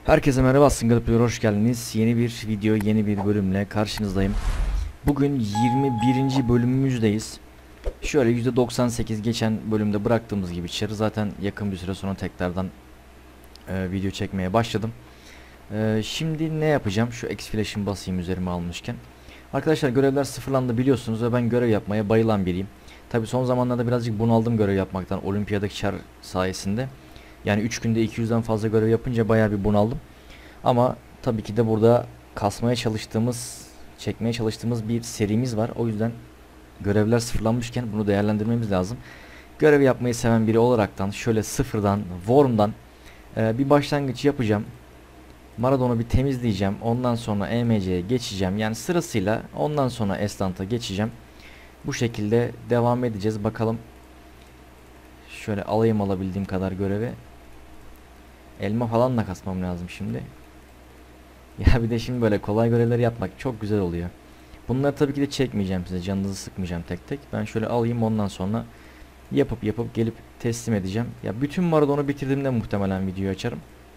Herkese merhaba, Single Player hoş geldiniz. Yeni bir video, yeni bir bölümle karşınızdayım. Bugün 21. bölümümüzdeyiz. Şöyle %98 geçen bölümde bıraktığımız gibi çarı zaten yakın bir süre sonra tekrardan video çekmeye başladım. Şimdi ne yapacağım? Şu X-Flash'ın basayım üzerime almışken. Arkadaşlar görevler sıfırlandı biliyorsunuz ve ben görev yapmaya bayılan biriyim. Tabi son zamanlarda birazcık bunaldım görev yapmaktan olimpiyadaki çar sayesinde. Yani 3 günde 200'den fazla görev yapınca bayağı bir bunaldım. Ama tabii ki de burada kasmaya çalıştığımız, çekmeye çalıştığımız bir serimiz var. O yüzden görevler sıfırlanmışken bunu değerlendirmemiz lazım. Görev yapmayı seven biri olaraktan şöyle sıfırdan, Worm'dan bir başlangıç yapacağım. Maradon'u bir temizleyeceğim. Ondan sonra EMC'ye geçeceğim. Yani sırasıyla ondan sonra Eslant'a geçeceğim. Bu şekilde devam edeceğiz. Bakalım. Şöyle alayım alabildiğim kadar görevi. Elma falan da kasmam lazım şimdi. Ya bir de şimdi böyle kolay görevleri yapmak çok güzel oluyor. Bunları tabii ki de çekmeyeceğim size. Canınızı sıkmayacağım tek tek. Ben şöyle alayım ondan sonra yapıp gelip teslim edeceğim. Ya bütün Maradon'u bitirdiğimde muhtemelen videoyu açarım.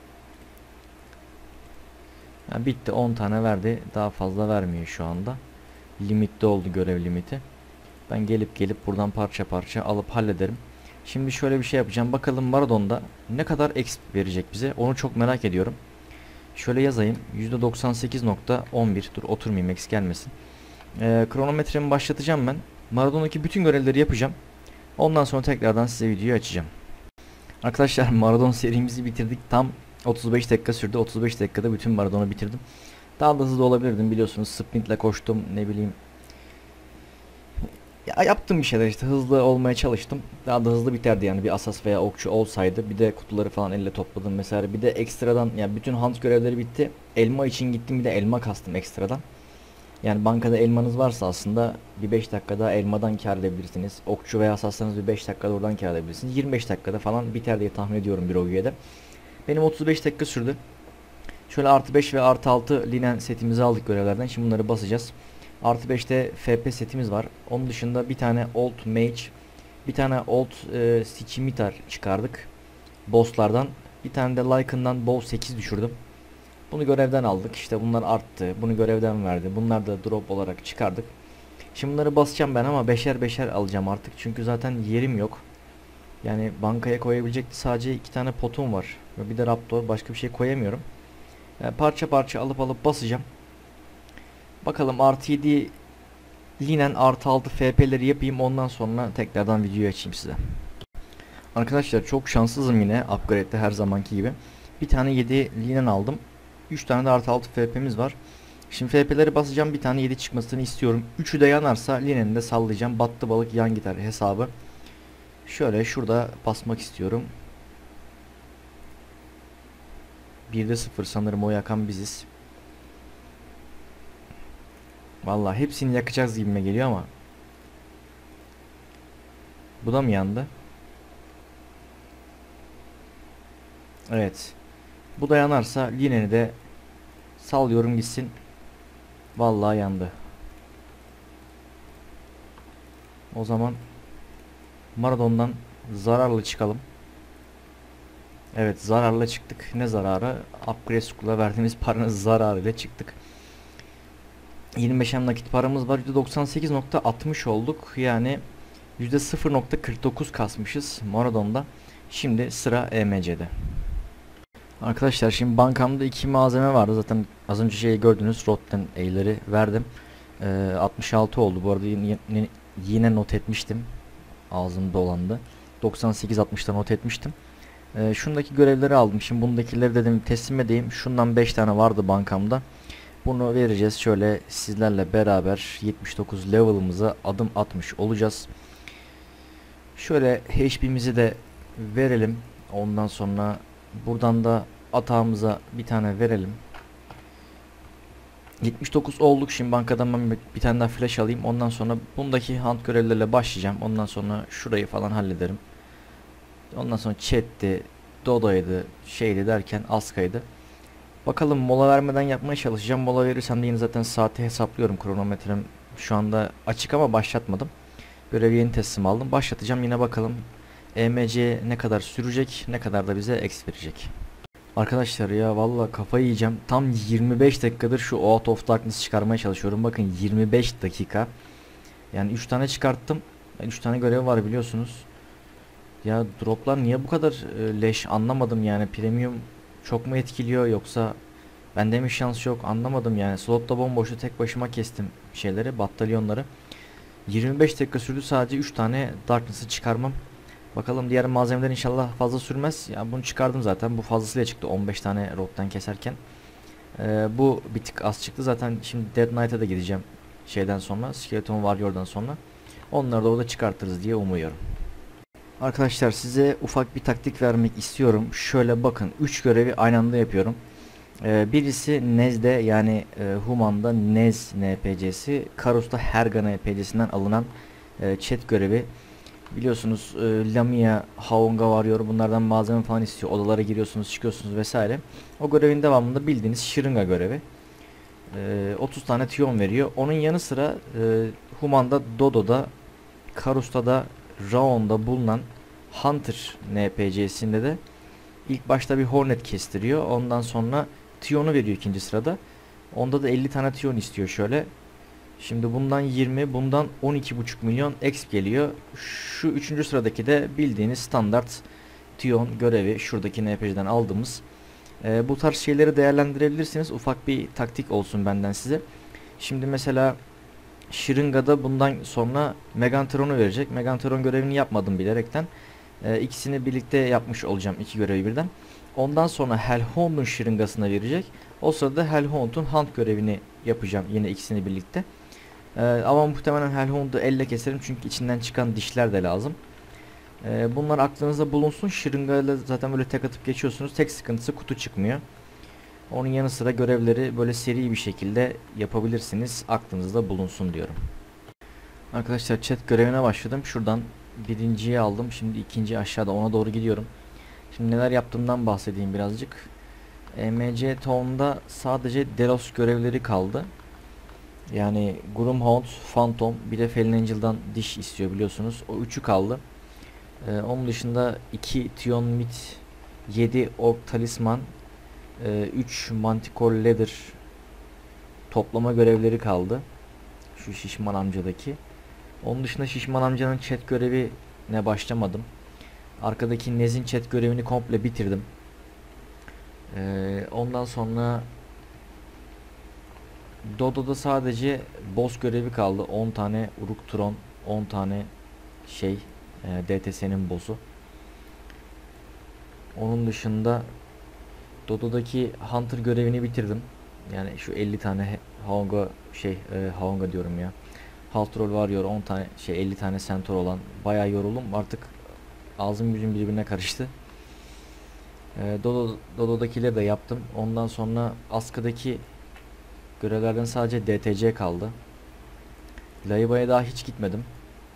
Ya bitti, 10 tane verdi. Daha fazla vermiyor şu anda. Limitte oldu görev limiti. Ben gelip buradan parça parça alıp hallederim. Şimdi şöyle bir şey yapacağım. Bakalım Maradon'da ne kadar exp verecek bize. Onu çok merak ediyorum. Şöyle yazayım. %98.11. Dur oturmayayım, eksik gelmesin. Kronometremi başlatacağım ben. Maradon'daki bütün görevleri yapacağım. Ondan sonra tekrardan size videoyu açacağım. Arkadaşlar Maradon serimizi bitirdik. Tam 35 dakika sürdü. 35 dakikada bütün Maradon'u bitirdim. Daha da hızlı olabilirdim biliyorsunuz. Sprintle koştum, ne bileyim. Ya yaptım bir şeyler işte, hızlı olmaya çalıştım. Daha da hızlı biterdi yani bir asas veya okçu olsaydı. Bir de kutuları falan elle topladım mesela. Bir de ekstradan yani bütün hunt görevleri bitti. Elma için gittim, bir de elma kastım ekstradan. Yani bankada elmanız varsa aslında bir 5 dakikada elmadan kâr edebilirsiniz. Okçu veya asaslarınız bir 5 dakikada oradan kâr edebilirsiniz. 25 dakikada falan biter diye tahmin ediyorum bir OG'de. Benim 35 dakika sürdü. Şöyle artı 5 ve artı 6 linen setimizi aldık görevlerden. Şimdi bunları basacağız. Artı 5'te FP setimiz var. Onun dışında bir tane Old Mage, bir tane Old Scimitar çıkardık. Bosslardan. Bir tane de Lycan'dan Bow 8 düşürdüm. Bunu görevden aldık. İşte bunlar arttı. Bunu görevden verdi. Bunlar da drop olarak çıkardık. Şimdi bunları basacağım ben ama beşer beşer alacağım artık. Çünkü zaten yerim yok. Yani bankaya koyabilecek sadece 2 tane potum var. Ve bir de Raptor, başka bir şey koyamıyorum. Yani parça parça alıp basacağım. Bakalım artı 7 linen artı 6 FP'leri yapayım, ondan sonra tekrardan videoyu açayım size. Arkadaşlar çok şanssızım yine upgrade'de her zamanki gibi. Bir tane 7 linen aldım. 3 tane de artı 6 FP'miz var. Şimdi FP'leri basacağım, bir tane 7 çıkmasını istiyorum. 3'ü de yanarsa lineni de sallayacağım. Battı balık yan gider hesabı. Şöyle şurada basmak istiyorum. 1'de 0 sanırım, o yakan biziz. Vallahi hepsini yakacağız gibime geliyor ama. Bu da mı yandı? Evet. Bu da yanarsa lineni de sallıyorum gitsin. Vallahi yandı. O zaman Maradon'dan zararlı çıkalım. Evet, zararlı çıktık. Ne zararı? Upgrade School'a verdiğimiz paranın zararıyla çıktık. 25'em nakit paramız var. %98.60 olduk. Yani %0.49 kasmışız Maradon'da. Şimdi sıra EMC'de. Arkadaşlar şimdi bankamda 2 malzeme vardı. Zaten az önce şeyi gördünüz. Rotten E'leri verdim. 66 oldu. Bu arada yine not etmiştim. Ağzım dolandı. 98-60'da not etmiştim. Şundaki görevleri aldım. Şimdi bundakileri dedim teslim edeyim. Şundan 5 tane vardı bankamda. Bunu vereceğiz. Şöyle sizlerle beraber 79 level'ımıza adım atmış olacağız. Şöyle HP'mizi de verelim. Ondan sonra buradan da atağımıza bir tane verelim. 79 olduk. Şimdi bankadan ben bir tane daha flash alayım. Ondan sonra bundaki hunt görevlerle başlayacağım. Ondan sonra şurayı falan hallederim. Ondan sonra chat'ti, Dodo'ydı, şeydi derken Aska'ydı. Bakalım, mola vermeden yapmaya çalışacağım. Mola verirsem de yine zaten saati hesaplıyorum. Kronometrem şu anda açık ama başlatmadım. Görevi yeni teslim aldım. Başlatacağım, yine bakalım EMC ne kadar sürecek, ne kadar da bize X verecek. Arkadaşlar ya valla kafayı yiyeceğim. Tam 25 dakikadır şu Out of Darkness çıkarmaya çalışıyorum. Bakın 25 dakika. Yani 3 tane çıkarttım. 3 tane görev var biliyorsunuz. Ya droplar niye bu kadar leş anlamadım yani. Premium çok mu etkiliyor yoksa bende mi şans yok anlamadım yani. Slotta bomboştu, tek başıma kestim şeyleri, batalyonları. 25 dakika sürdü sadece 3 tane Darkness'ı çıkarmam. Bakalım diğer malzemeler inşallah fazla sürmez. Ya bunu çıkardım zaten. Bu fazlasıyla çıktı 15 tane rotten keserken. Bu bir tık az çıktı. Zaten şimdi Dead Knight'a da gideceğim şeyden sonra. Skeleton Warrior'dan sonra. Onları da orada çıkartırız diye umuyorum. Arkadaşlar size ufak bir taktik vermek istiyorum. Şöyle bakın 3 görevi aynı anda yapıyorum. Birisi Nez'de yani Human'da Nez NPC'si. Karus'ta Herga NPC'sinden alınan chat görevi. Biliyorsunuz Lamia, Haonga varıyor. Bunlardan malzeme falan istiyor. Odalara giriyorsunuz, çıkıyorsunuz vesaire. O görevin devamında bildiğiniz şırınga görevi. 30 tane tiyon veriyor. Onun yanı sıra Human'da, Dodo'da, Karus'ta da Raon'da bulunan Hunter NPC'sinde de ilk başta bir Hornet kestiriyor. Ondan sonra Tiyon'u veriyor ikinci sırada. Onda da 50 tane Tiyon istiyor şöyle. Şimdi bundan 20, bundan 12,5 milyon exp geliyor. Şu üçüncü sıradaki de bildiğiniz standart Tion görevi, şuradaki NPC'den aldığımız. Bu tarz şeyleri değerlendirebilirsiniz. Ufak bir taktik olsun benden size. Şimdi mesela Şırınga'da bundan sonra Megantron'u verecek. Megantron görevini yapmadım bilerekten. İkisini birlikte yapmış olacağım, iki görevi birden. Ondan sonra Hellhound'un şırıngasına verecek. O sırada Hellhound'un Hunt görevini yapacağım yine ikisini birlikte. Ama muhtemelen Hellhound'u elle keserim çünkü içinden çıkan dişler de lazım. Bunlar aklınızda bulunsun. Şırıngayla zaten böyle tek atıp geçiyorsunuz. Tek sıkıntısı kutu çıkmıyor. Onun yanı sıra görevleri böyle seri bir şekilde yapabilirsiniz. Aklınızda bulunsun diyorum. Arkadaşlar chat görevine başladım. Şuradan birinciyi aldım. Şimdi ikinci aşağıda ona doğru gidiyorum. Şimdi neler yaptığımdan bahsedeyim birazcık. MC Town'da sadece Delos görevleri kaldı. Yani Groomhound, Phantom bir de Fallen Angel'dan diş istiyor biliyorsunuz. O üçü kaldı. Onun dışında 2 Tion Mit, 7 Orc Talisman, 3 Manticore Leather toplama görevleri kaldı. Şu şişman amcadaki. Onun dışında şişman amcanın chat görevine başlamadım. Arkadaki Nez'in chat görevini komple bitirdim. Ondan sonra Dodo'da sadece boss görevi kaldı. 10 tane Uruk Tron, 10 tane şey DTS'nin boss'u. Onun dışında Dodo'daki Hunter görevini bitirdim. Yani şu 50 tane Haonga Haonga diyorum ya. Haltrol Warrior 10 tane 50 tane Centaur olan bayağı yoruldum. Artık ağzım yüzüm birbirine karıştı. Dodo'dakileri de yaptım. Ondan sonra Aska'daki görevlerden sadece DTC kaldı. Laiba'ya daha hiç gitmedim.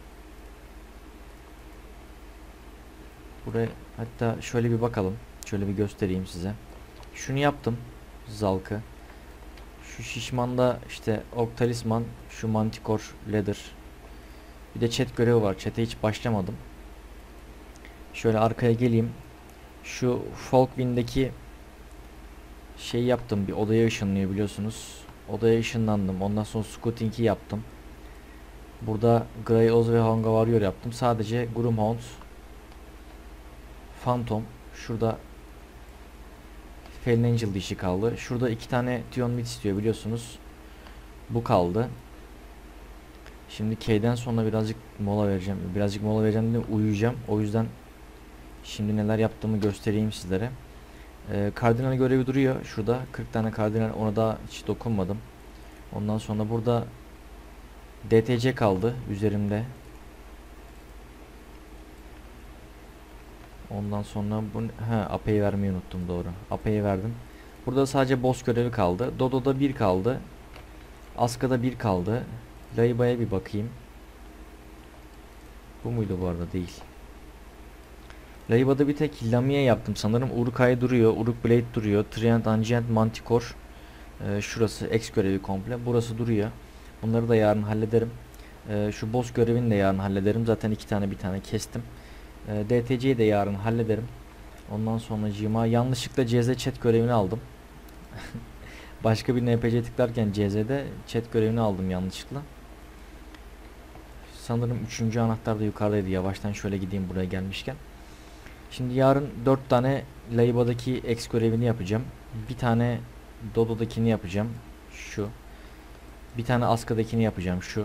Buraya hatta şöyle bir bakalım. Şöyle bir göstereyim size. Şunu yaptım. Zalkı. Şu şişmanda işte Orc Talisman, şu Manticore Leather. Bir de chat görevi var. Chat'e hiç başlamadım. Şöyle arkaya geleyim. Şu Folkwind'deki şey yaptım. Bir odaya ışınlıyor biliyorsunuz. Odaya ışınlandım. Ondan sonra Scouting'i yaptım. Burada Grey Oz ve Hanga Warrior yaptım. Sadece Groomhound, Phantom. Şurada Fallen Angel dişi kaldı. Şurada 2 tane Tion Meat istiyor biliyorsunuz. Bu kaldı. Şimdi K'den sonra birazcık mola vereceğim. Birazcık mola vereceğim de uyuyacağım. O yüzden şimdi neler yaptığımı göstereyim sizlere. Kardinal görevi duruyor. Şurada 40 tane kardinal, ona da hiç dokunmadım. Ondan sonra burada DTC kaldı üzerimde. Ondan sonra bu AP'yi vermeyi unuttum, doğru. AP'yi verdim. Burada sadece boss görevi kaldı. Dodo'da 1 kaldı. Aska'da 1 kaldı. Laiba'ya bir bakayım. Bu muydu bu arada? Değil. Laiba'da bir tek Lamia yaptım sanırım. Uruk-hai duruyor. Uruk-blade duruyor. Trident, Ancient, Manticore. Şurası X görevi komple. Burası duruyor. Bunları da yarın hallederim. Şu boss görevini de yarın hallederim. Zaten 2 tane bir tane kestim. DTC'yi de yarın hallederim. Ondan sonracığıma yanlışlıkla CZ chat görevini aldım. Başka bir NPC tıklarken CZ'de chat görevini aldım yanlışlıkla. Sanırım 3. anahtar da yukarıdaydı. Yavaştan şöyle gideyim buraya gelmişken. Şimdi yarın 4 tane Laiba'daki X görevini yapacağım. Bir tane Dodo'dakini yapacağım. Şu. Bir tane Aska'dakini yapacağım. Şu.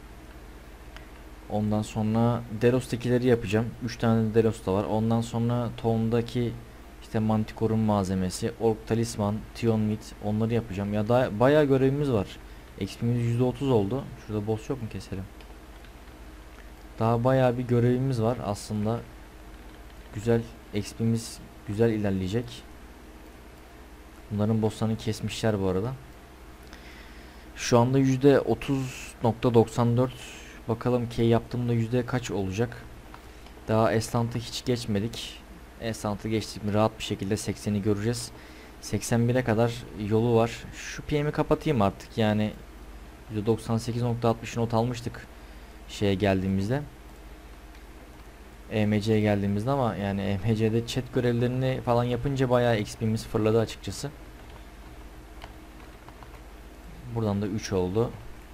Ondan sonra Delos'takileri yapacağım. 3 tane de Delos'ta var. Ondan sonra Town'daki işte Manticore'un malzemesi, Orc Talisman, Tionmid, onları yapacağım. Ya da bayağı görevimiz var. XP'miz %30 oldu. Şurada boss yok mu, keselim. Daha bayağı bir görevimiz var aslında. Güzel, XP'miz güzel ilerleyecek. Bunların bosslarını kesmişler bu arada. Şu anda %30.94. Bakalım ki yaptığımda yüzde kaç olacak. Daha Esland'ı hiç geçmedik. Esland'ı geçtik mi rahat bir şekilde 80'i göreceğiz. 81'e kadar yolu var. Şu PM'i kapatayım artık, yani %98.60 not almıştık şeye geldiğimizde. EMC'ye geldiğimizde, ama yani EMC'de chat görevlerini falan yapınca bayağı XP'miz fırladı açıkçası. Buradan da 3 oldu.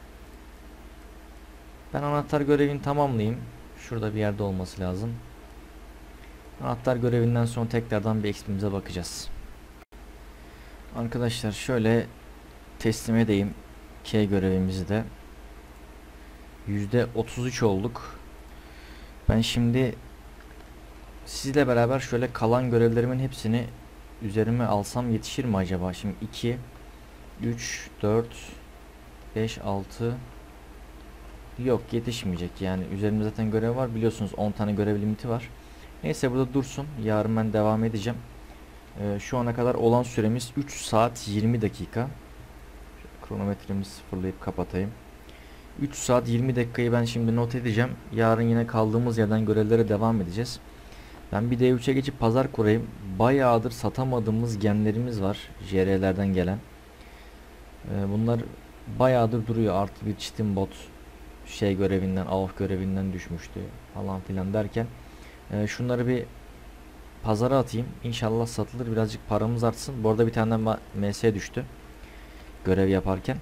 Ben anahtar görevini tamamlayayım. Şurada bir yerde olması lazım. Anahtar görevinden sonra tekrardan bir XP'mize bakacağız. Arkadaşlar şöyle teslim edeyim K görevimizi de. %33 olduk. Ben şimdi sizle beraber şöyle kalan görevlerimin hepsini üzerime alsam yetişir mi acaba? Şimdi 2, 3, 4, 5, 6... Yok, yetişmeyecek yani. Üzerimde zaten görev var, biliyorsunuz 10 tane görev limiti var. Neyse, burada dursun. Yarın ben devam edeceğim. Şu ana kadar olan süremiz 3 saat 20 dakika. Şöyle kronometremi sıfırlayıp kapatayım. 3 saat 20 dakikayı ben şimdi not edeceğim. Yarın yine kaldığımız yerden görevlere devam edeceğiz. Ben bir D3'e geçip pazar kurayım. Bayağıdır satamadığımız gemlerimiz var, JR'lerden gelen. Bunlar bayağıdır duruyor. Artı bir çitin bot şey görevinden, AOF görevinden düşmüştü falan filan derken şunları bir pazara atayım. İnşallah satılır, birazcık paramız artsın. Bu arada bir tane MS düştü görev yaparken.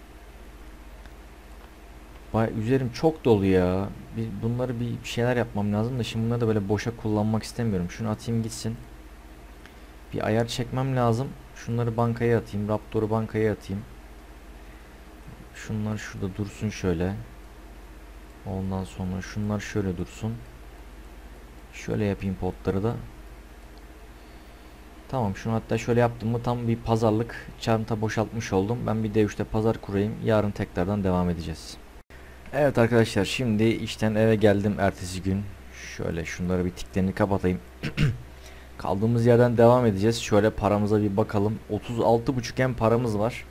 Üzerim çok dolu ya. Bunları bir şeyler yapmam lazım da şimdi bunları da böyle boşa kullanmak istemiyorum. Şunu atayım gitsin. Bir ayar çekmem lazım. Şunları bankaya atayım. Raptor'u bankaya atayım. Şunlar şurada dursun şöyle. Ondan sonra şunlar şöyle dursun. Şöyle yapayım potları da. Tamam, şunu hatta şöyle yaptım mı tam bir pazarlık çanta boşaltmış oldum. Ben bir D3'te pazar kurayım. Yarın tekrardan devam edeceğiz. Evet arkadaşlar, şimdi işten eve geldim ertesi gün. Şöyle şunları bir tiklerini kapatayım. Kaldığımız yerden devam edeceğiz. Şöyle paramıza bir bakalım. 36,5 paramız var.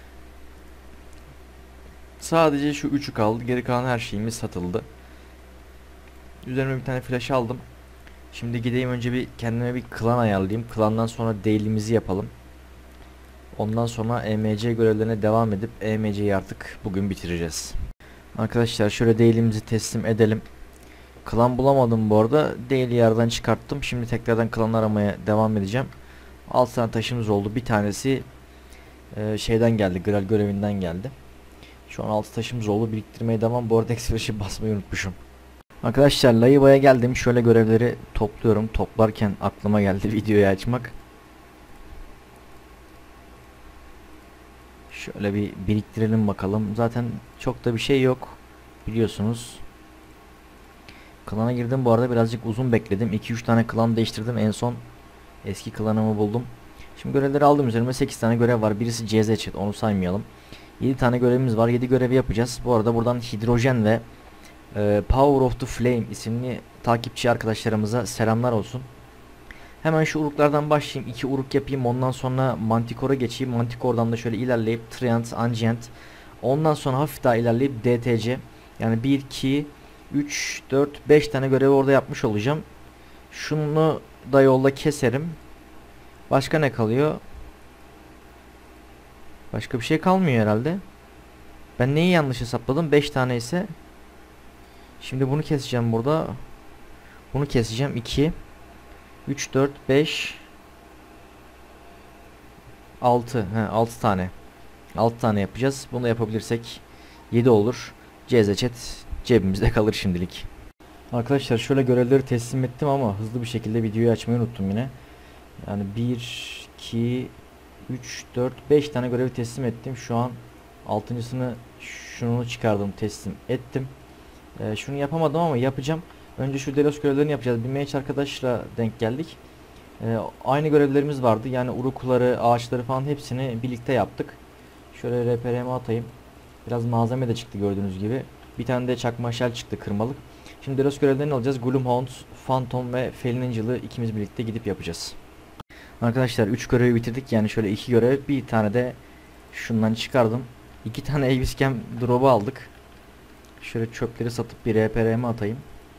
Sadece şu 3'ü kaldı. Geri kalan her şeyimiz satıldı. Üzerime bir tane flash aldım. Şimdi gideyim önce bir kendime bir klan ayarlayayım. Klandan sonra daily'mizi yapalım. Ondan sonra EMC görevlerine devam edip EMC'yi artık bugün bitireceğiz. Arkadaşlar şöyle daily'mizi teslim edelim. Klan bulamadım bu arada. Daily yerden çıkarttım. Şimdi tekrardan klan aramaya devam edeceğim. 6 tane taşımız oldu. Bir tanesi şeyden geldi. Graal görevinden geldi. Şu an 6 taşımız oldu. Biriktirmeye devam. Bu arada ekspresi basmayı unutmuşum. Arkadaşlar Laiba'ya geldim. Şöyle görevleri topluyorum. Toplarken aklıma geldi videoyu açmak. Şöyle bir biriktirelim bakalım. Zaten çok da bir şey yok, biliyorsunuz. Klana girdim bu arada, birazcık uzun bekledim. 2-3 tane klan değiştirdim. En son eski klanımı buldum. Şimdi görevleri aldım üzerime. 8 tane görev var. Birisi CZ chat, onu saymayalım. 7 tane görevimiz var. 7 görevi yapacağız. Bu arada buradan hidrojen ve Power of the Flame isimli takipçi arkadaşlarımıza selamlar olsun. Hemen şu uruklardan başlayayım. 2 uruk yapayım. Ondan sonra Manticore'a geçeyim. Manticore'dan da şöyle ilerleyip Treant, Ancient. Ondan sonra hafif daha ilerleyip DTC. Yani 1, 2, 3, 4, 5 tane görevi orada yapmış olacağım. Şunu da yolda keserim. Başka ne kalıyor? Başka bir şey kalmıyor herhalde. Ben neyi yanlış hesapladım? 5 tane ise. Şimdi bunu keseceğim burada. Bunu keseceğim 2. 3, 4, 5, 6. 6 tane. 6 tane yapacağız. Bunu yapabilirsek 7 olur. CZ chat cebimizde kalır şimdilik. Arkadaşlar şöyle görevleri teslim ettim ama hızlı bir şekilde videoyu açmayı unuttum yine. Yani 1, 2, 3, 4, 5 tane görevi teslim ettim. Şu an 6.sını şunu çıkardım, teslim ettim. Şunu yapamadım ama yapacağım. Önce şu Delos görevlerini yapacağız. Bir mage arkadaşla denk geldik. Aynı görevlerimiz vardı. Yani urukuları, ağaçları falan hepsini birlikte yaptık. Şöyle RPR'me atayım. Biraz malzeme de çıktı gördüğünüz gibi. Bir tane de çakma shell çıktı kırmalık. Şimdi Delos görevlerini alacağız. Gloomhound, Phantom ve Felin Angel'ı ikimiz birlikte gidip yapacağız. Arkadaşlar 3 görevi bitirdik. Yani şöyle 2 görev, bir tane de şundan çıkardım. 2 tane Aviscam drop'u aldık. Şöyle çöpleri satıp bir RPR'me atayım.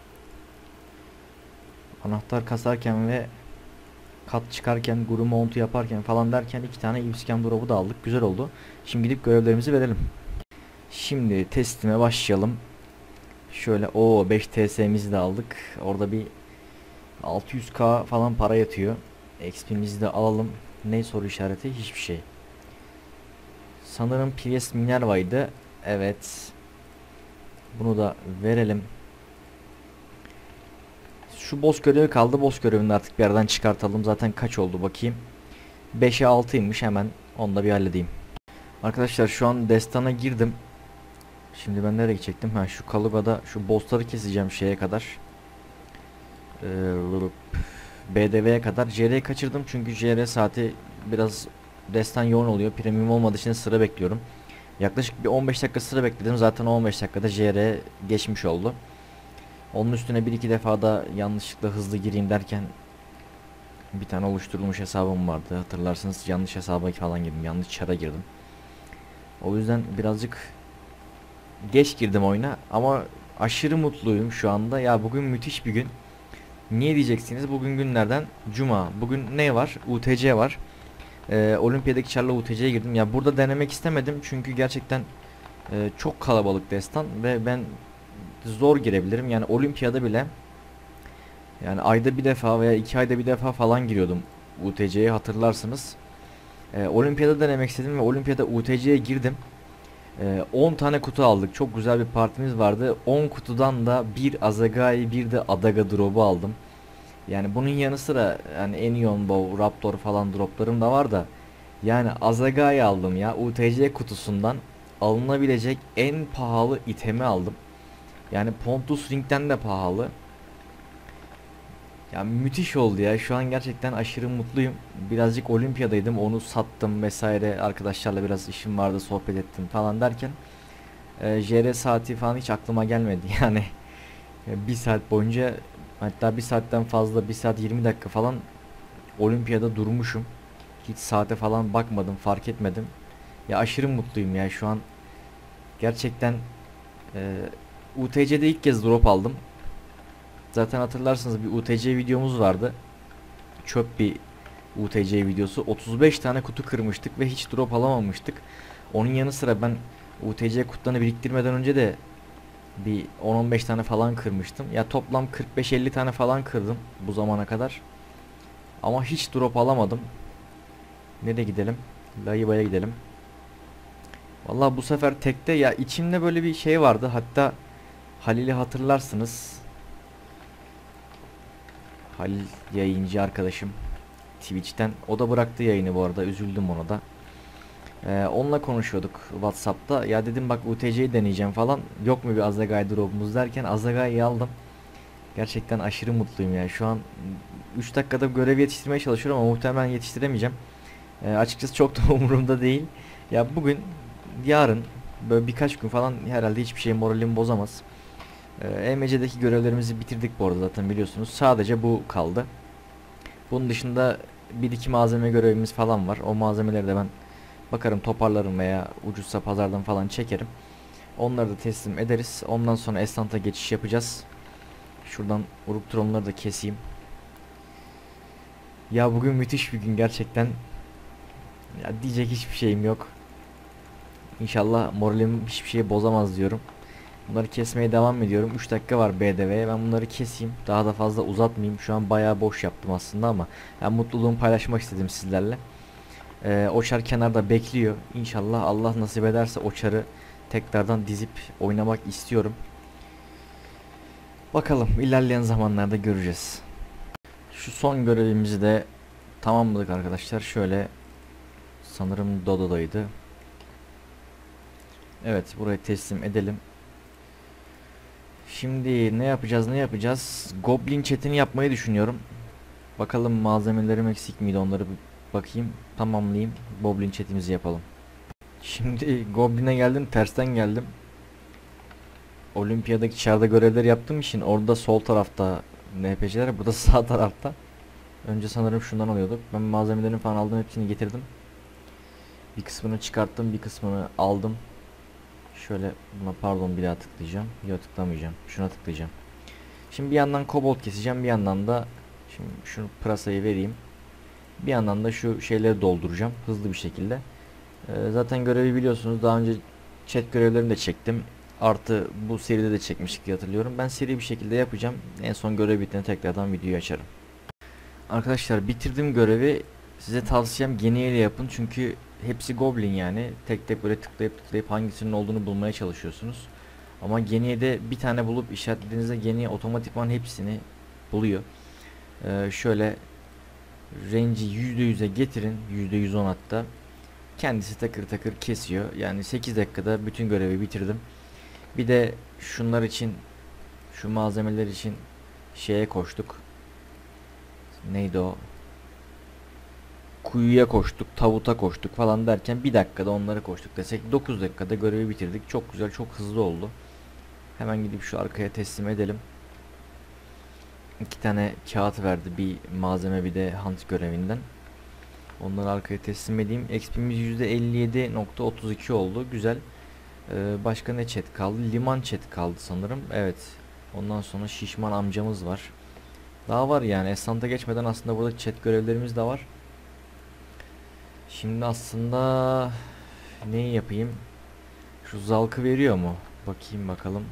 Anahtar kasarken ve kat çıkarken, Gloomhound'u yaparken falan derken 2 tane Aviscam drop'u da aldık. Güzel oldu. Şimdi gidip görevlerimizi verelim. Şimdi testime başlayalım. Şöyle 5 TS'mizi de aldık. Orada bir 600k falan para yatıyor. XP'mizi de alalım. Ne soru işareti? Hiçbir şey. Sanırım Prius Minerva'ydı. Evet. Bunu da verelim. Şu boss görevi kaldı. Boss görevini artık bir yerden çıkartalım. Zaten kaç oldu bakayım. 5'e 6'ymış, hemen onu da bir halledeyim. Arkadaşlar şu an Destan'a girdim. Şimdi ben nereye gidecektim? Şu Kaluga'da şu bossları keseceğim şeye kadar. BDV'ye kadar. JR'yi kaçırdım çünkü JR saati biraz destan yoğun oluyor. Premium olmadığı için sıra bekliyorum. Yaklaşık bir 15 dakika sıra bekledim. Zaten 15 dakikada JR geçmiş oldu. Onun üstüne bir iki defa da yanlışlıkla hızlı gireyim derken bir tane oluşturulmuş hesabım vardı. Hatırlarsınız, yanlış hesaba falan girdim. Yanlış çara girdim. O yüzden birazcık geç girdim oyuna ama aşırı mutluyum şu anda. Ya bugün müthiş bir gün. Niye diyeceksiniz? Bugün günlerden Cuma. Bugün ne var? UTC var. Olimpiyadaki Char'la UTC'ye girdim. Ya burada denemek istemedim çünkü gerçekten çok kalabalık destan ve ben zor girebilirim. Yani olimpiyada bile yani ayda bir defa veya 2 ayda bir defa falan giriyordum UTC'ye, hatırlarsınız. Olimpiyada denemek istedim ve olimpiyada UTC'ye girdim. 10 tane kutu aldık. Çok güzel bir partimiz vardı. 10 kutudan da bir Azagai, bir de Adaga drop'u aldım. Yani bunun yanı sıra yani Enion Bow, Raptor falan droplarım da var da yani Azagai aldım ya. UTC kutusundan alınabilecek en pahalı itemi aldım. Yani Pontus Ring'den de pahalı. Ya müthiş oldu ya. Şu an gerçekten aşırı mutluyum. Birazcık olimpiyadaydım. Onu sattım vesaire. Arkadaşlarla biraz işim vardı, sohbet ettim falan derken JR saati falan hiç aklıma gelmedi. Yani bir saat boyunca, hatta bir saatten fazla, bir saat 20 dakika falan olimpiyada durmuşum. Hiç saate falan bakmadım, fark etmedim. Ya aşırı mutluyum ya şu an. Gerçekten e, UTC'de ilk kez drop aldım. Zaten hatırlarsınız bir UTC videomuz vardı. Çöp bir UTC videosu. 35 tane kutu kırmıştık ve hiç drop alamamıştık. Onun yanı sıra ben UTC kutularını biriktirmeden önce de bir 10-15 tane falan kırmıştım. Ya toplam 45-50 tane falan kırdım bu zamana kadar. Ama hiç drop alamadım. Nereye gidelim? Laiba'ya gidelim. Vallahi bu sefer tekte ya, içimde böyle bir şey vardı. Hatta Halil'i hatırlarsınız. Halil yayıncı arkadaşım Twitch'ten. O da bıraktı yayını bu arada. Üzüldüm ona da. Onunla konuşuyorduk WhatsApp'ta. Ya dedim bak UTC'yi deneyeceğim falan. Yok mu bir Azagai drop'umuz derken Azagai'yi aldım. Gerçekten aşırı mutluyum ya. Şu an 3 dakikada görev yetiştirmeye çalışıyorum ama muhtemelen yetiştiremeyeceğim. Açıkçası çok da umurumda değil. Ya bugün, yarın, böyle birkaç gün falan herhalde hiçbir şey moralimi bozamaz. EMC'deki görevlerimizi bitirdik bu arada, zaten biliyorsunuz. Sadece bu kaldı. Bunun dışında bir iki malzeme görevimiz falan var. O malzemeleri de ben bakarım, toparlarım veya ucuzsa pazardan falan çekerim. Onları da teslim ederiz. Ondan sonra Esnant'a geçiş yapacağız. Şuradan uruk tronları da keseyim. Ya bugün müthiş bir gün gerçekten. Ya diyecek hiçbir şeyim yok. İnşallah moralim hiçbir şey bozamaz diyorum. Bunları kesmeye devam ediyorum. 3 dakika var BDV'ye. Ben bunları keseyim. Daha da fazla uzatmayayım. Şu an bayağı boş yaptım aslında ama yani mutluluğumu paylaşmak istedim sizlerle. O çar kenarda bekliyor. İnşallah Allah nasip ederse o çarı tekrardan dizip oynamak istiyorum. Bakalım ilerleyen zamanlarda göreceğiz. Şu son görevimizi de tamamladık arkadaşlar. Şöyle sanırım Dodo'daydı. Evet, burayı teslim edelim. Şimdi ne yapacağız? Goblin chatini yapmayı düşünüyorum. Bakalım malzemelerim eksik miydi, onları bir bakayım, tamamlayayım. Goblin chatimizi yapalım. Şimdi Goblin'e geldim, tersten geldim. Olimpiyadaki çarda görevleri yaptığım için orada sol tarafta NPC'ler, burada sağ tarafta. Önce sanırım şundan alıyorduk. Ben malzemelerini falan aldım, hepsini getirdim. Bir kısmını çıkarttım, bir kısmını aldım. Şöyle buna pardon bir daha tıklayacağım. Yok, tıklamayacağım. Şuna tıklayacağım. Şimdi bir yandan kobolt keseceğim, bir yandan da şimdi şunu pırasayı vereyim. Bir yandan da şu şeyleri dolduracağım hızlı bir şekilde. Zaten görevi biliyorsunuz. Daha önce chat görevlerini de çektim. Artı bu seride de çekmiştik diye hatırlıyorum. Ben seri bir şekilde yapacağım. En son görev bittiğinde tekrardan videoyu açarım. Arkadaşlar bitirdim görevi. Size tavsiyem geniyle yapın. Çünkü hepsi goblin yani. Tek tek böyle tıklayıp hangisinin olduğunu bulmaya çalışıyorsunuz. Ama geniye de bir tane bulup işaretlediğinizde geniye otomatikman hepsini buluyor. Şöyle range'i %100'e getirin. %110 hatta. Kendisi takır takır kesiyor. Yani 8 dakikada bütün görevi bitirdim. Bir de şunlar için, şu malzemeler için şeye koştuk. Neydi o? Kuyuya koştuk, tavuta koştuk falan derken bir dakikada onları koştuk desek 9 dakikada görevi bitirdik. Çok güzel, çok hızlı oldu. Hemen gidip şu arkaya teslim edelim. 2 tane kağıt verdi, bir malzeme bir de hunt görevinden. Onları arkaya teslim edeyim. XP'miz %57.32 oldu. Güzel. Başka ne chat kaldı? Liman chat kaldı sanırım. Evet. Ondan sonra şişman amcamız var. Daha var yani. Esnaf'a geçmeden aslında burada chat görevlerimiz de var. Şimdi aslında neyi yapayım? Şu zalkı veriyor mu? Bakayım bakalım.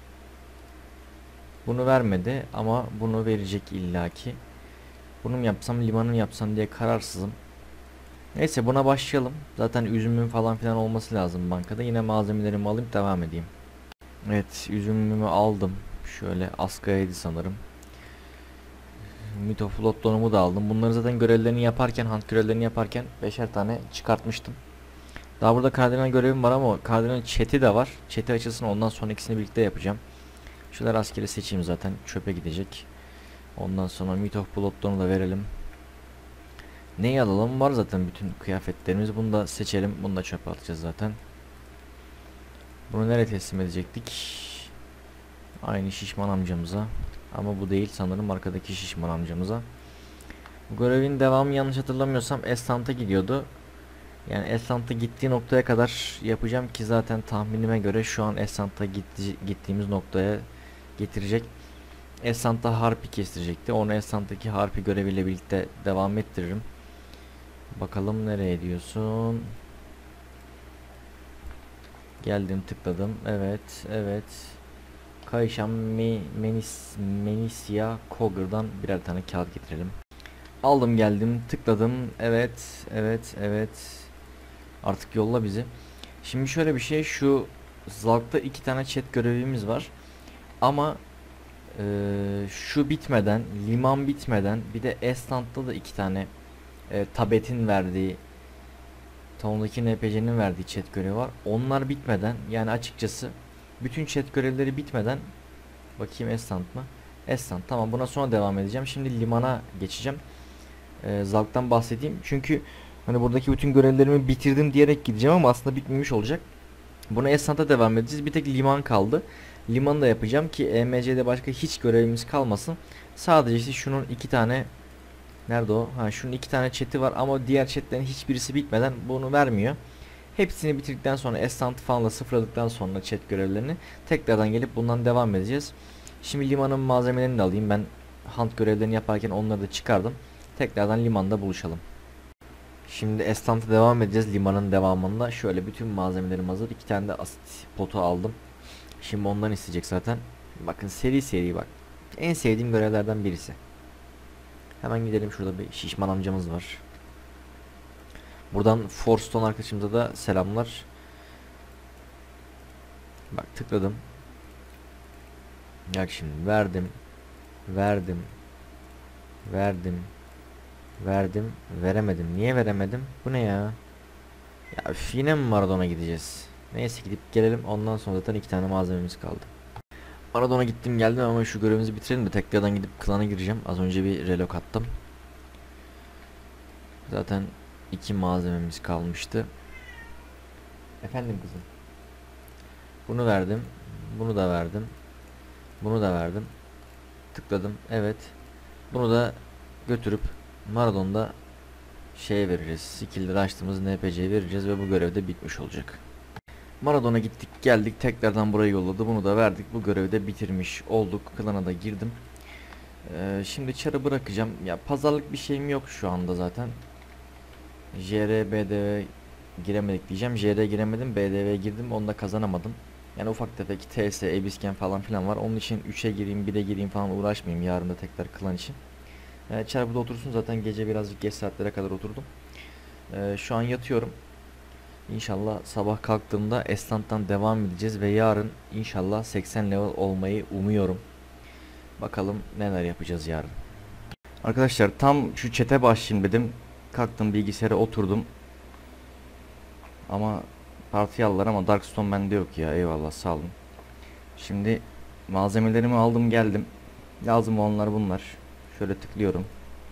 Bunu vermedi ama bunu verecek illaki. Bunu mu yapsam, limanı mı yapsam diye kararsızım. Neyse buna başlayalım. Zaten üzümüm falan filan olması lazım bankada. Yine malzemelerimi alayım, devam edeyim. Evet, üzümümü aldım. Şöyle Aska'ydı sanırım. Mitoflottonumu da aldım. Bunları zaten görevlerini yaparken, hunt görevlerini yaparken 5'er tane çıkartmıştım. Daha burada kardinal görevim var ama kardinal chat'i de var. Chat'i açılsın, ondan sonra ikisini birlikte yapacağım. Şöyle rastgele seçeyim, zaten çöpe gidecek. Ondan sonra Mitoflottonu da verelim. Neyi alalım? Var zaten bütün kıyafetlerimiz. Bunu da seçelim. Bunu da çöpe atacağız zaten. Bunu nereye teslim edecektik? Aynı şişman amcamıza. Ama bu değil sanırım, arkadaki şişman amcamıza. Bu görevin devamı yanlış hatırlamıyorsam Esant'a gidiyordu. Yani Esant'a gittiği noktaya kadar yapacağım ki zaten tahminime göre şu an Esant'a gittiğimiz noktaya getirecek. Esant'ta harpi kestirecekti. Onu Esant'taki harpi göreviyle birlikte devam ettiririm. Bakalım nereye diyorsun? Geldim, tıkladım. Evet, evet. Kayışan Menisia Kogger'dan birer tane kağıt getirelim. Aldım, geldim, tıkladım. Evet, evet, evet. Artık yolla bizi. Şimdi şöyle bir şey, şu Zalk'ta 2 tane chat görevimiz var. Ama şu bitmeden, liman bitmeden bir de Estant'ta da 2 tane Tabet'in verdiği, Town'daki NPC'nin verdiği chat görevi var. Onlar bitmeden, yani açıkçası bütün chat görevleri bitmeden, bakayım Estant mı? Estant, tamam, buna sonra devam edeceğim. Şimdi limana geçeceğim. Zalk'tan bahsedeyim. Çünkü hani buradaki bütün görevlerimi bitirdim diyerek gideceğim ama aslında bitmemiş olacak. Buna Esant'a devam edeceğiz. Bir tek liman kaldı. Limanı da yapacağım ki EMC'de başka hiç görevimiz kalmasın. Sadece işte şunun 2 tane, nerede o? Ha, şunun 2 tane chat'i var ama diğer chat'lerin hiçbirisi bitmeden bunu vermiyor. Hepsini bitirdikten sonra Estant falanla sıfırladıktan sonra chat görevlerini tekrardan gelip bundan devam edeceğiz. Şimdi limanın malzemelerini de alayım. Ben hunt görevlerini yaparken onları da çıkardım. Tekrardan limanda buluşalım. Şimdi Estant'a devam edeceğiz limanın devamında. Şöyle bütün malzemelerim hazır. 2 tane de asit potu aldım. Şimdi ondan isteyecek zaten. Bakın seri seri bak. En sevdiğim görevlerden birisi. Hemen gidelim, şurada bir şişman amcamız var. Buradan Forstone arkadaşımıza da selamlar. Bak tıkladım. Bak şimdi verdim. Verdim. Verdim. Verdim. Veremedim. Niye veremedim? Bu ne ya? Ya üf, yine mi Maradona gideceğiz? Neyse gidip gelelim. Ondan sonra zaten 2 tane malzememiz kaldı. Maradona gittim geldim ama şu görevimizi bitirelim de tekrardan gidip klana gireceğim. Az önce bir relok attım. Zaten 2 malzememiz kalmıştı. Efendim kızım. Bunu verdim. Bunu da verdim. Bunu da verdim. Tıkladım. Evet. Bunu da götürüp Maradon'da şeye vereceğiz. Skill'leri açtığımız NPC'ye vereceğiz ve bu görev de bitmiş olacak. Maradona gittik geldik, tekrardan burayı yolladı. Bunu da verdik. Bu görevi de bitirmiş olduk. Klana da girdim. Şimdi çarı bırakacağım. Ya pazarlık bir şeyim yok şu anda zaten. JR BDV giremedik diyeceğim. JR giremedim. BDV girdim. Onu da kazanamadım. Yani ufak tefek TS, Ebisken falan filan var. Onun için 3'e gireyim, 1'e gireyim falan uğraşmayayım. Yarın da tekrar klan için. Çar burada otursun, zaten gece birazcık geç saatlere kadar oturdum. Şu an yatıyorum. İnşallah sabah kalktığımda Esland'dan devam edeceğiz ve yarın inşallah 80 level olmayı umuyorum. Bakalım neler yapacağız yarın. Arkadaşlar tam şu chat'e başlayayım dedim. Kalktım, bilgisayara oturdum. Ama parti aldılar ama Darkstone bende yok ya. Eyvallah, sağ olun. Şimdi malzemelerimi aldım geldim. Lazım olanlar bunlar. Şöyle tıklıyorum.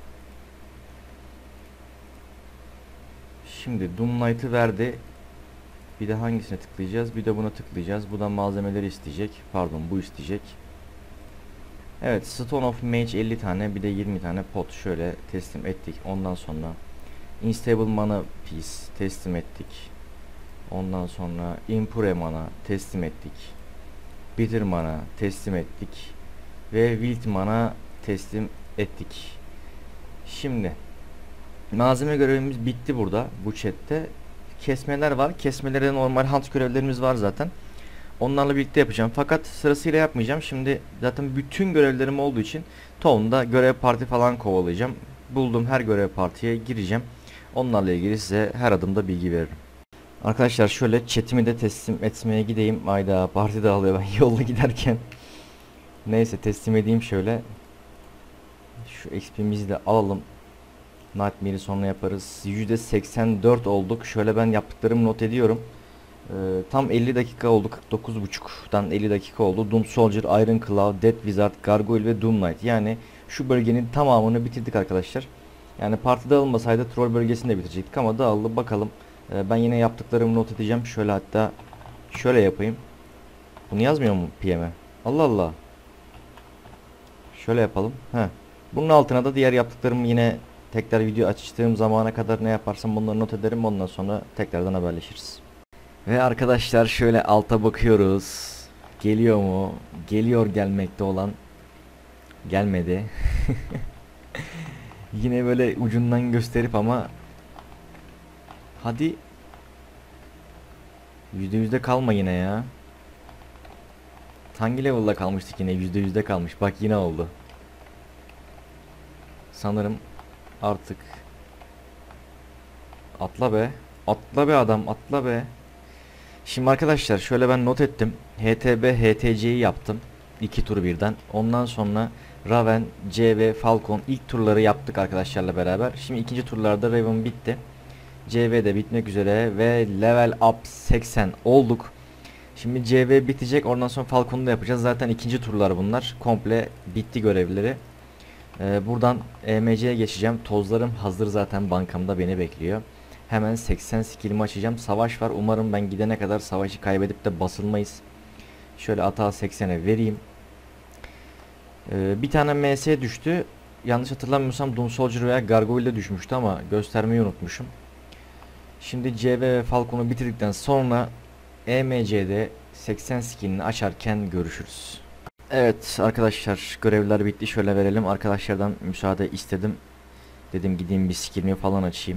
Şimdi Doom Knight'ı verdi. Bir de hangisine tıklayacağız? Bir de buna tıklayacağız. Bu da malzemeleri isteyecek. Pardon, bu isteyecek. Evet, Stone of Mage 50 tane, bir de 20 tane pot şöyle teslim ettik. Ondan sonra Instable Mana Piece teslim ettik. Ondan sonra Impure Mana teslim ettik. Bitter Mana teslim ettik. Ve Wild Mana teslim ettik. Şimdi malzeme görevimiz bitti burada. Bu chatte kesmeler var. Kesmelerde normal hunt görevlerimiz var zaten. Onlarla birlikte yapacağım. Fakat sırasıyla yapmayacağım. Şimdi zaten bütün görevlerim olduğu için Town'da görev parti falan kovalayacağım. Bulduğum her görev partiye gireceğim. Onlarla ilgili size her adımda bilgi veririm. Arkadaşlar şöyle chatimi de teslim etmeye gideyim. Ayda parti dağılıyor ben yolda giderken. Neyse teslim edeyim şöyle. Şu XP'mizi de alalım. Nightmare'i sonra yaparız. %84 olduk. Şöyle ben yaptıklarımı not ediyorum. Tam 50 dakika oldu. 49.5'dan 50 dakika oldu. Doom Soldier, Iron Claw, Death Wizard, Gargoyle ve Doom Knight. Yani şu bölgenin tamamını bitirdik arkadaşlar. Yani partide alınmasaydı troll bölgesini de bitirecektik ama dağıldı. Bakalım. Ben yine yaptıklarımı not edeceğim. Şöyle hatta şöyle yapayım. Bunu yazmıyor mu PM'e? Allah Allah. Şöyle yapalım. Heh. Bunun altına da diğer yaptıklarımı yine tekrar video açtığım zamana kadar ne yaparsam bunları not ederim. Ondan sonra tekrardan haberleşiriz. Ve arkadaşlar şöyle alta bakıyoruz. Geliyor mu? Geliyor gelmekte olan. Gelmedi. Yine böyle ucundan gösterip ama hadi %100'de kalma yine ya. Hangi level'da kalmıştık yine? %100'de kalmış. Bak yine oldu. Sanırım artık. Atla be. Atla be adam, atla be. Şimdi arkadaşlar şöyle ben not ettim. HTB, HTC'yi yaptım. 2 tur birden. Ondan sonra Raven, CV, Falcon ilk turları yaptık arkadaşlarla beraber. Şimdi ikinci turlarda Raven bitti. CV de bitmek üzere ve level up 80 olduk. Şimdi CV bitecek. Ondan sonra Falcon'u da yapacağız. Zaten ikinci turlar bunlar. Komple bitti görevleri. Buradan EMC'ye geçeceğim. Tozlarım hazır zaten, bankamda beni bekliyor. Hemen 80 skillimi açacağım. Savaş var. Umarım ben gidene kadar savaşı kaybedip de basılmayız. Şöyle atağı 80'e vereyim. Bir tane MS düştü. Yanlış hatırlamıyorsam Doom Soldier veya Gargoyle düşmüştü ama göstermeyi unutmuşum. Şimdi CV ve Falcon'u bitirdikten sonra EMC'de 80 skillini açarken görüşürüz. Evet arkadaşlar, görevler bitti. Şöyle verelim. Arkadaşlardan müsaade istedim. Dedim gideyim bir skillimi falan açayım.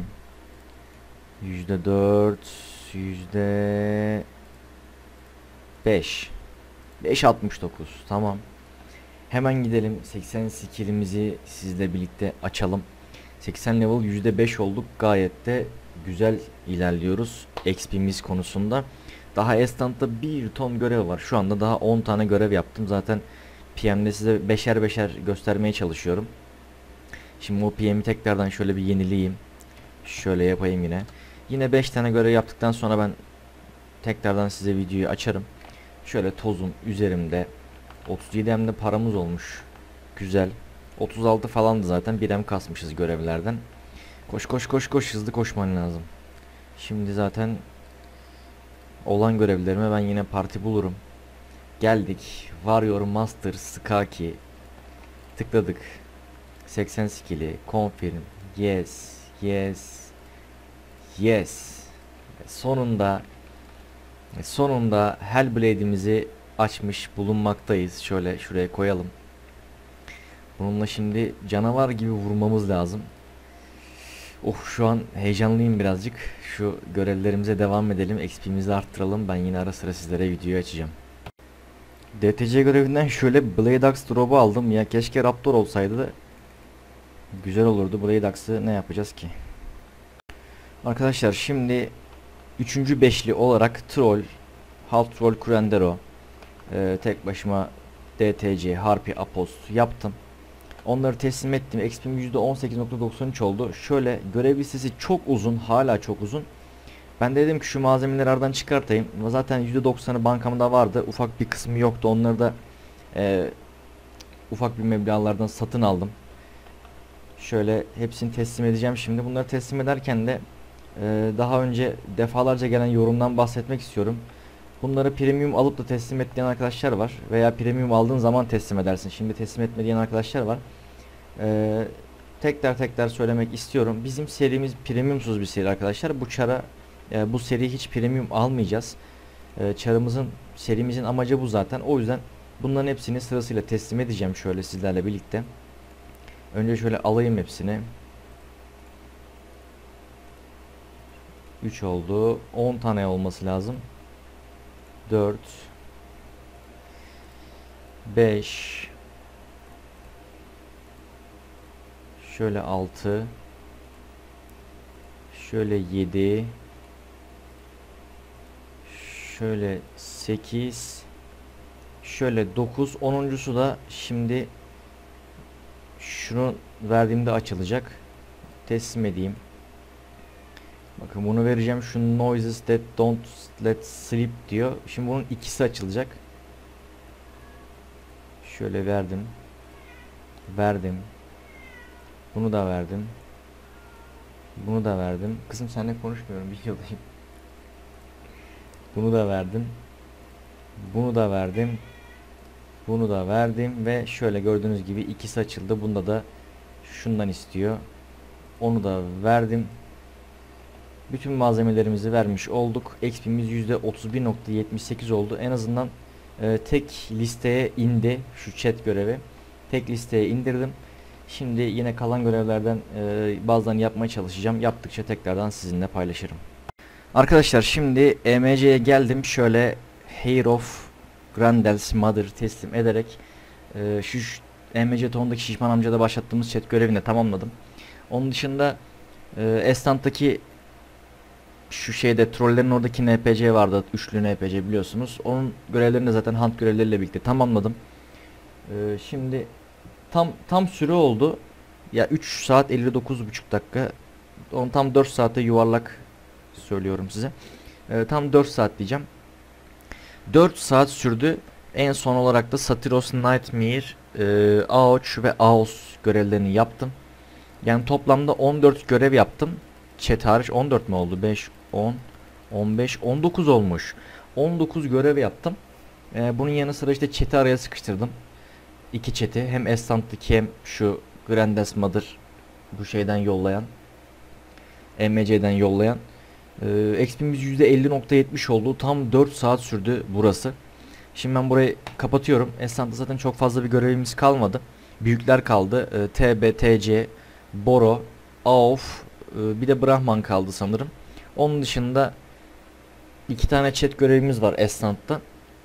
%4, %5. 5.69 tamam. Hemen gidelim 80 skillimizi sizle birlikte açalım. 80 level %5 olduk. Gayet de güzel ilerliyoruz XP'miz konusunda. Daha Estant'ta bir ton görev var. Şu anda daha 10 tane görev yaptım. Zaten PM'de size beşer beşer göstermeye çalışıyorum. Şimdi o PM'i tekrardan şöyle bir yenileyeyim. Şöyle yapayım yine. Yine 5 tane görev yaptıktan sonra ben tekrardan size videoyu açarım. Şöyle tozum üzerimde. 37 M'de paramız olmuş. Güzel. 36 falandı zaten. 1 M kasmışız görevlerden. Koş koş koş koş, hızlı koşman lazım. Şimdi zaten olan görevlerime ben yine parti bulurum. Geldik. Warrior Master Skaki. Tıkladık. 80 skill'i. Confirm. Yes. Yes. Yes. Sonunda Hellblade'imizi açmış bulunmaktayız. Şöyle şuraya koyalım. Bununla şimdi canavar gibi vurmamız lazım. Oh, şu an heyecanlıyım birazcık. Şu görevlerimize devam edelim. XP'mizi arttıralım. Ben yine ara sıra sizlere videoyu açacağım. DTC görevinden şöyle Blade Axe drop'u aldım. Ya keşke Raptor olsaydı da güzel olurdu. Blade Axe'ı ne yapacağız ki? Arkadaşlar şimdi 3. beşli olarak Troll, Half Troll Curandero, tek başıma DTC, Harpy, Apost yaptım. Onları teslim ettim. XP'm %18.93 oldu. Şöyle görev listesi çok uzun. Hala çok uzun. Ben de dedim ki şu malzemeleri aradan çıkartayım. Zaten %90'ı bankamda vardı. Ufak bir kısmı yoktu. Onları da ufak bir meblağlardan satın aldım. Şöyle hepsini teslim edeceğim şimdi. Bunları teslim ederken de daha önce defalarca gelen yorumdan bahsetmek istiyorum. Bunları premium alıp da teslim et diyen arkadaşlar var. Veya premium aldığın zaman teslim edersin. Şimdi teslim etme diyen arkadaşlar var. Tekrar söylemek istiyorum. Bizim serimiz premiumsuz bir seri arkadaşlar. Bu seri hiç premium almayacağız. Serimizin amacı bu zaten. O yüzden bunların hepsini sırasıyla teslim edeceğim şöyle sizlerle birlikte. Önce şöyle alayım hepsini. 3 oldu. 10 tane olması lazım. 4 5 şöyle 6 şöyle 7 şöyle 8 şöyle 9, 10'uncusu da şimdi şunu verdiğimde açılacak. Teslim edeyim. Bakın bunu vereceğim. Şu noises that don't let sleep diyor. Şimdi bunun ikisi açılacak. Şöyle verdim. Bunu da verdim. Bunu da verdim. Kızım seninle konuşmuyorum, videodayım. Bunu da verdim. Bunu da verdim. Bunu da verdim ve şöyle gördüğünüz gibi ikisi açıldı. Bunda da şundan istiyor. Onu da verdim. Bütün malzemelerimizi vermiş olduk. XP'miz %31.78 oldu. En azından tek listeye indi şu chat görevi. Tek listeye indirdim. Şimdi yine kalan görevlerden bazılarını yapmaya çalışacağım. Yaptıkça tekrardan sizinle paylaşırım. Arkadaşlar şimdi EMC'ye geldim. Şöyle Hair of Grandel's Mother teslim ederek şu EMC tonundaki şişman amcada başlattığımız chat görevini tamamladım. Onun dışında Estant'taki şu şeyde trollerin oradaki NPC vardı. Üçlü NPC biliyorsunuz. Onun görevlerini de zaten hunt görevleriyle birlikte tamamladım. Şimdi tam süre oldu. Ya 3 saat 59,5 dakika. Onu tam 4 saate yuvarlak söylüyorum size. Tam 4 saat diyeceğim. 4 saat sürdü. En son olarak da Satyros Nightmare, Aoch ve Aos görevlerini yaptım. Yani toplamda 14 görev yaptım. Chat hariç 14 mi oldu? 5, 10, 15, 19 olmuş. 19 görev yaptım. Bunun yanı sıra işte chat'i araya sıkıştırdım. İki chat'i, hem Estant'taki hem şu Grandes Mother bu şeyden yollayan, MC'den yollayan. XP'miz %50.70 oldu. Tam 4 saat sürdü burası. Şimdi ben burayı kapatıyorum. Estant'ta zaten çok fazla bir görevimiz kalmadı. Büyükler kaldı. TB, TC, Boro, Aof, bir de Brahman kaldı sanırım. Onun dışında 2 tane chat görevimiz var Estant'ta.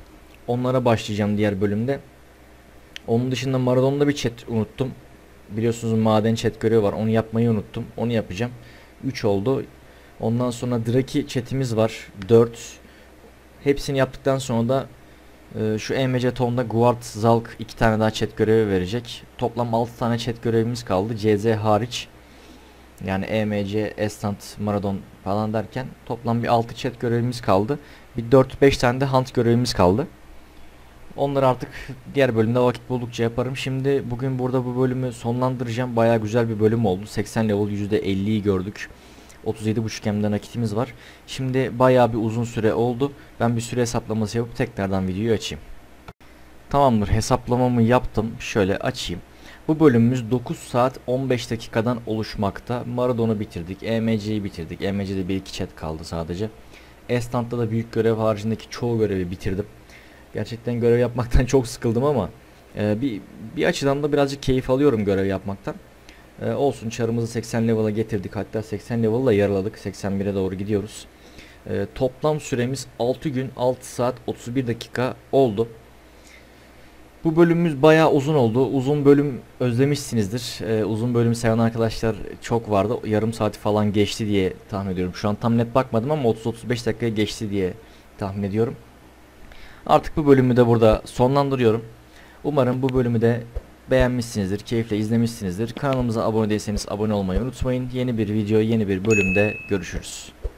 Onlara başlayacağım diğer bölümde. Onun dışında Maradon'da bir chat unuttum. Biliyorsunuz maden chat görevi var. Onu yapmayı unuttum. Onu yapacağım. 3 oldu. Ondan sonra Draki chatimiz var. 4. Hepsini yaptıktan sonra da şu EMC Town'da Guard Zalk 2 tane daha chat görevi verecek. Toplam 6 tane chat görevimiz kaldı. CZ hariç. Yani EMC, Estant, Maradon falan derken toplam bir 6 chat görevimiz kaldı. Bir 4-5 tane de hunt görevimiz kaldı. Onları artık diğer bölümde vakit buldukça yaparım. Şimdi bugün burada bu bölümü sonlandıracağım. Baya güzel bir bölüm oldu. 80 level %50'yi gördük. 37.5 M'den nakitimiz var. Şimdi baya bir uzun süre oldu. Ben bir süre hesaplaması yapıp tekrardan videoyu açayım. Tamamdır, hesaplamamı yaptım. Şöyle açayım. Bu bölümümüz 9 saat 15 dakikadan oluşmakta. Maradon'u bitirdik. EMC'yi bitirdik. EMC'de 1-2 chat kaldı sadece. Estant'ta da büyük görev haricindeki çoğu görevi bitirdim. Gerçekten görev yapmaktan çok sıkıldım ama bir açıdan da birazcık keyif alıyorum görev yapmaktan. Olsun, çarımızı 80 level'a getirdik. Hatta 80 level'la yarıladık. 81'e doğru gidiyoruz. Toplam süremiz 6 gün 6 saat 31 dakika oldu. Bu bölümümüz bayağı uzun oldu. Uzun bölüm özlemişsinizdir. Uzun bölüm seven arkadaşlar çok vardı. Yarım saati falan geçti diye tahmin ediyorum. Şu an tam net bakmadım ama 30-35 dakikaya geçti diye tahmin ediyorum. Artık bu bölümü de burada sonlandırıyorum. Umarım bu bölümü de beğenmişsinizdir, keyifle izlemişsinizdir. Kanalımıza abone değilseniz abone olmayı unutmayın. Yeni bir video, yeni bir bölümde görüşürüz.